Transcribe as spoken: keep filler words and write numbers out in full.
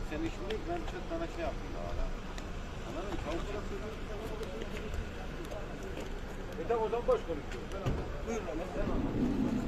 senin işin değil, ben çok sana şey yaptım daha da. Anladın mı? Tavuklara söylüyorum. Bir de o zaman boş konuşuyoruz. Buyurun ama sen anlat.